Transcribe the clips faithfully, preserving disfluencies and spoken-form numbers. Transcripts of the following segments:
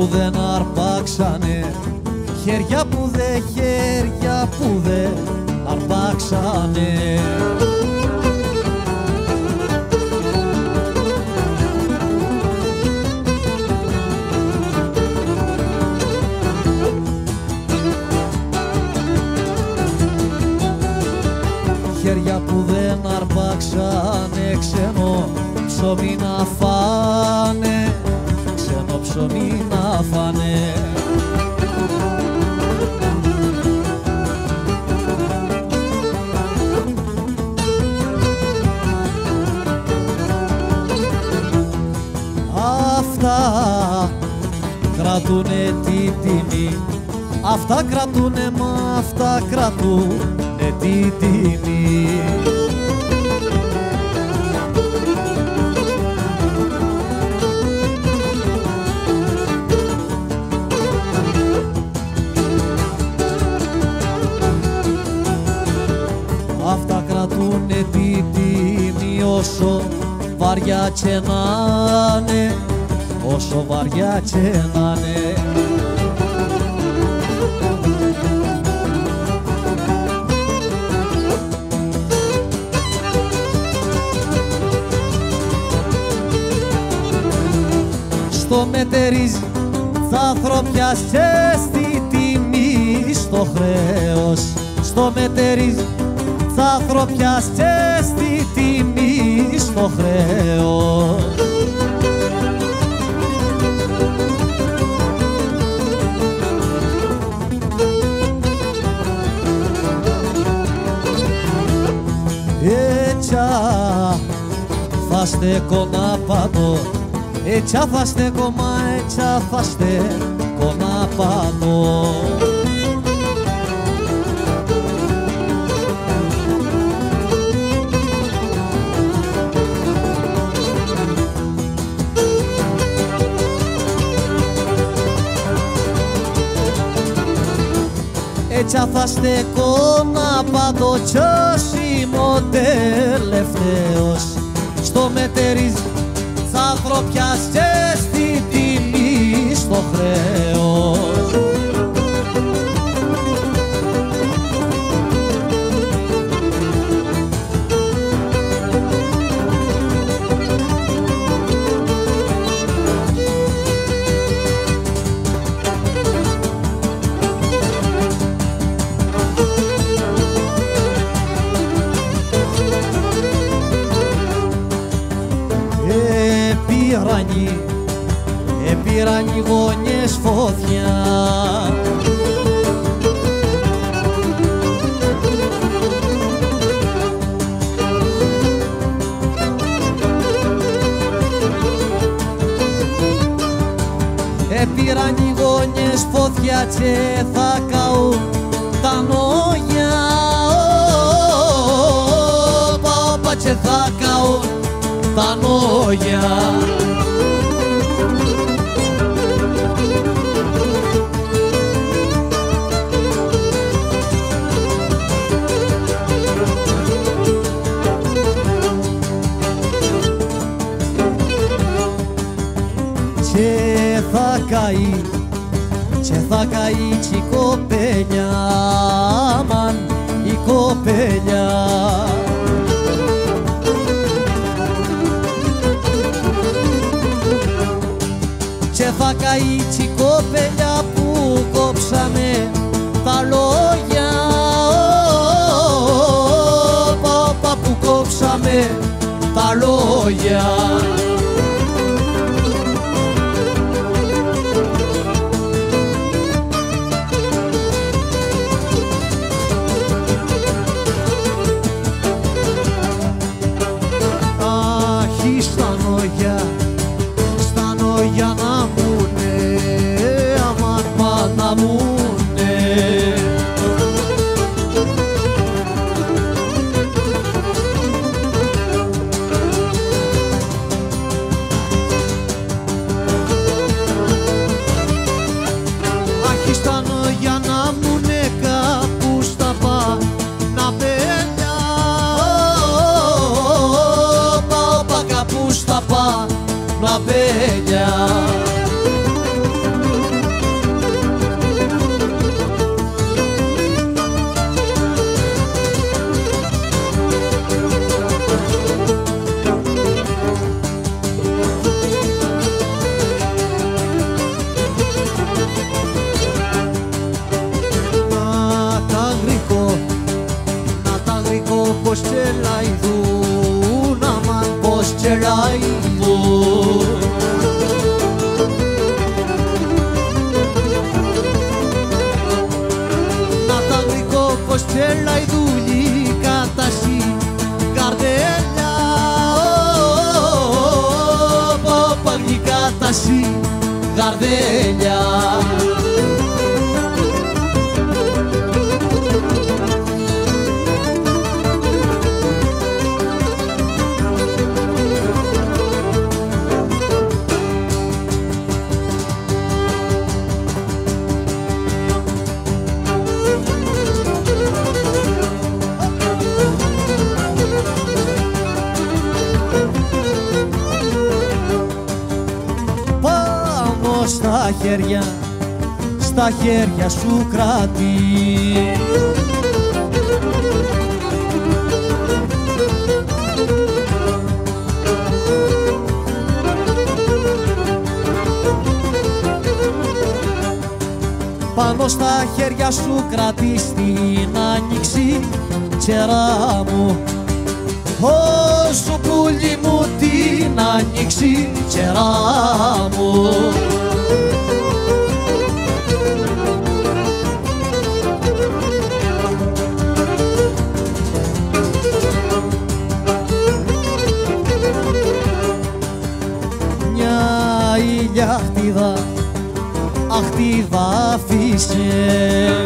που δεν αρπάξανε, χέρια που δε, χέρια που δε αρπάξανε. Χέρια που δεν αρπάξανε, ξένο ψωμί να φάνε, ξένο ψωμί να φάνε. Αυτά κρατούνε την τιμή, αυτά κρατούνε, μα αυτά κρατούνε την τιμή. Αυτά κρατούνε την τιμή όσο βαριά και να'ναι, όσο βαριά και να'ναι. Στο μετερίζει θα ανθρωπιάσαι στη τιμή, στο χρέος. Στο μετερίζει θα ανθρωπιάσαι στη τιμή, στο χρέος. Έτσι θα στέκω να πατώ, έτσι θα στέκω, μα έτσι θα στέκω να πατώ. Έτσι θα στέκω να πατώ κι ως είμαι ο τελευταίος. Στο μετερίζει θα ανθρωπιάσαι στη τιμή, στο χρέος. Επήραν, επήραν οι γωνιές φωτιά, επήραν οι γωνιές φωτιά και θα καούν τα νόγια, όπα, όπα, και θα καούν τα νόγια. Και θα καεί, και θα καεί κι η κοπέλια, αμάν η κοπέλια. Και θα καεί κι η κοπέλια που κόψαμε τα λόγια, όπα, όπα, που κόψαμε τα λόγια. Αχ, στα νόγια, στα νόγια να μουνε, αμάν μα να μουνε. Αχ, στα νόγια να μουνε κάπου στα Παναπέλια, όπα, όπα, κάπου στα Παναπέλια. τσελαϊδούν, αμάν πως τσελαϊδούν. Να τα γρικό πως τσελαϊδούλοι κατασύ καρδέλια, παπαγλι κατασύ καρδέλια. Στα χέρια, στα χέρια σου κρατεί πάνω στα χέρια σου κρατεί στην άνοιξη τσερά μου. Όσο πουλί μου την άνοιξη τσερά μου. Μια ηλιά χτίδα, αχτίδα άφησε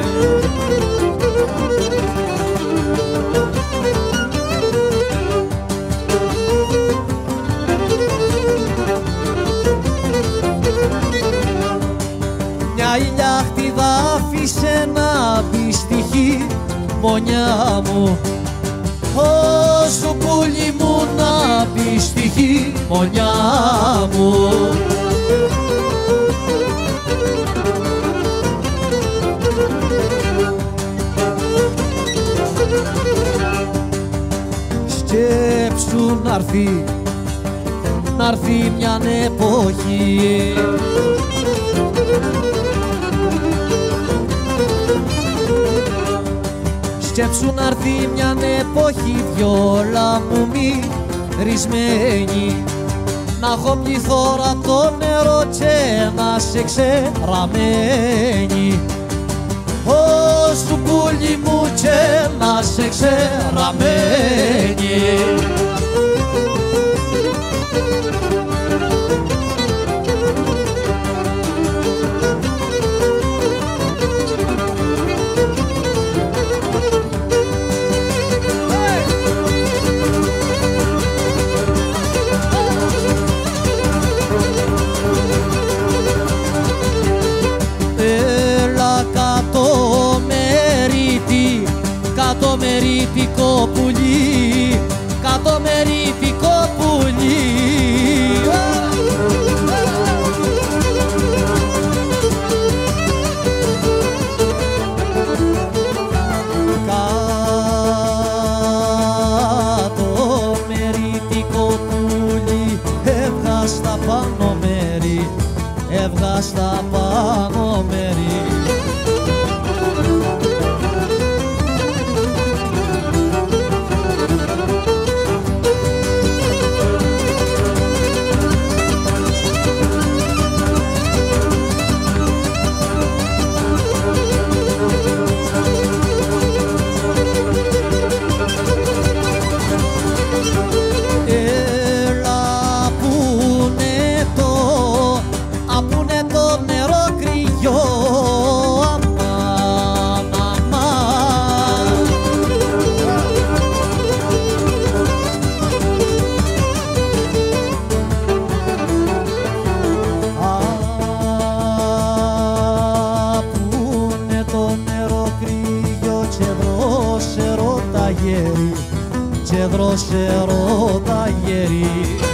μια ηλιά χτίδα άφησε να μπει στη χειμωνιά μου. Όσο πουλί μου να μπει στη χειμωνιά μου. Σκέψου να'ρθεί, να'ρθεί μιαν εποχή Σκέψου να'ρθεί μιαν εποχή βιόλα μου μυρισμένη, να έχω πληθώρα το νερό και να σε ξεραμένη. Ώσου πουλί μου και να σε ξεραμένη. Κατομερίτικο πουλί, κατομερίτικο πουλί. Κατομερίτικο πουλί, έβγα στα πάνω μέρη, έβγα στα πάνω μέρη. Και δρόσερο τα γέρι